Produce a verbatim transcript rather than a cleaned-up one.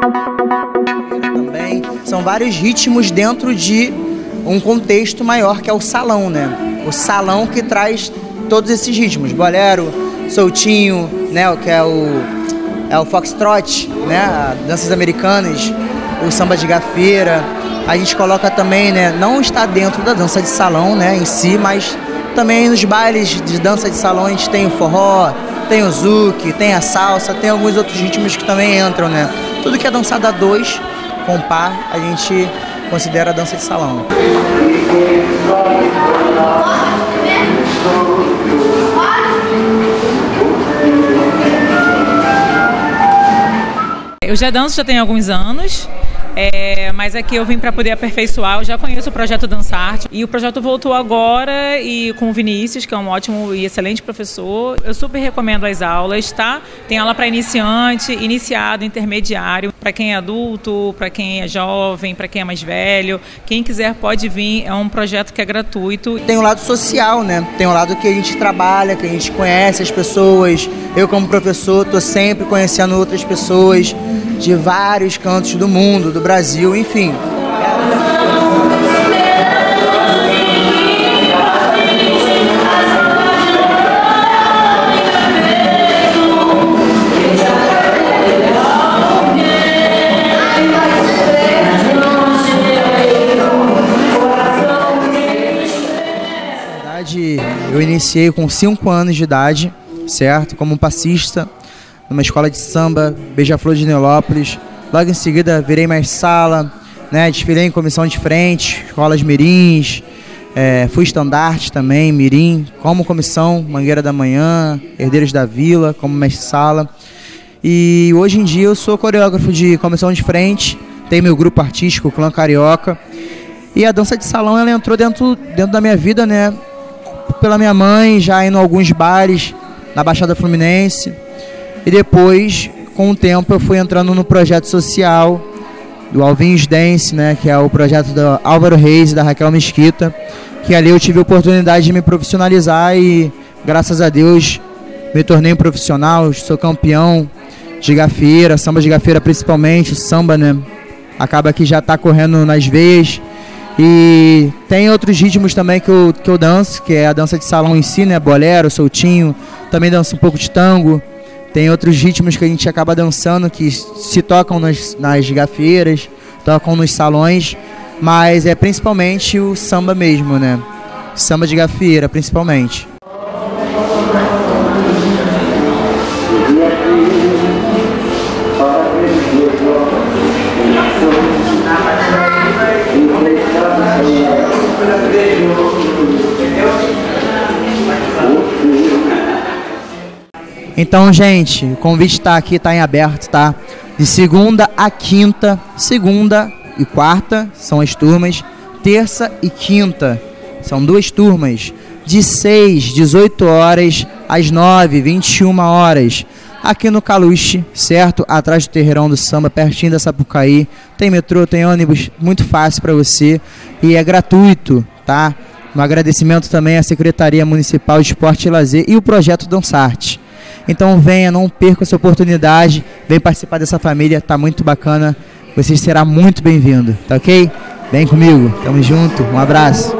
Também são vários ritmos dentro de um contexto maior, que é o salão, né? O salão que traz todos esses ritmos, bolero, soltinho, né? Que é o, é o foxtrot, né? Danças americanas, o samba de gafieira. A gente coloca também, né? Não está dentro da dança de salão, né? Em si, mas também nos bailes de dança de salão a gente tem o forró, tem o zouk, tem a salsa, tem alguns outros ritmos que também entram, né? Tudo que é dançado a dois, com par, a gente considera dança de salão. Eu já danço, já tenho alguns anos. É, mas aqui eu vim para poder aperfeiçoar. Eu já conheço o projeto Dançarte e o projeto voltou agora e com o Vinícius, que é um ótimo e excelente professor. Eu super recomendo as aulas, tá? Tem aula para iniciante, iniciado, intermediário, para quem é adulto, para quem é jovem, para quem é mais velho. Quem quiser pode vir, é um projeto que é gratuito. Tem o lado social, né? Tem o lado que a gente trabalha, que a gente conhece as pessoas. Eu, como professor, estou sempre conhecendo outras pessoas de vários cantos do mundo, do Brasil, enfim. Na verdade, eu iniciei com cinco anos de idade, certo? Como passista, numa escola de samba, Beija-Flor de Nilópolis. Logo em seguida virei mestre-sala, né? Desfilei em comissão de frente, escolas mirins, é, fui estandarte também, mirim, como comissão, Mangueira da Manhã, Herdeiros da Vila, como mestre-sala. E hoje em dia eu sou coreógrafo de comissão de frente, tenho meu grupo artístico, o Clã Carioca. E a dança de salão, ela entrou dentro, dentro da minha vida, né? Pela minha mãe, já indo a alguns bares na Baixada Fluminense. E depois, com o tempo, eu fui entrando no projeto social do Alvinhos Dance, né, que é o projeto do Álvaro Reis e da Raquel Mesquita, que ali eu tive a oportunidade de me profissionalizar e, graças a Deus, me tornei um profissional, sou campeão de gafieira, samba de gafieira principalmente, samba, né, acaba que já está correndo nas veias. E tem outros ritmos também que eu, que eu danço, que é a dança de salão em si, né, bolero, soltinho, também danço um pouco de tango. Tem outros ritmos que a gente acaba dançando que se tocam nas, nas gafieiras, tocam nos salões, mas é principalmente o samba mesmo, né? Samba de gafieira, principalmente. Então, gente, o convite está aqui, está em aberto, tá? De segunda a quinta, segunda e quarta são as turmas, terça e quinta são duas turmas, de seis, dezoito horas, às nove, vinte e uma horas, aqui no Caluche, certo? Atrás do Terreirão do Samba, pertinho da Sapucaí, tem metrô, tem ônibus, muito fácil para você e é gratuito, tá? Um agradecimento também à Secretaria Municipal de Esporte e Lazer e o Projeto Dançarte. Então venha, não perca essa oportunidade, vem participar dessa família, tá muito bacana, você será muito bem-vindo, tá ok? Vem comigo, tamo junto, um abraço.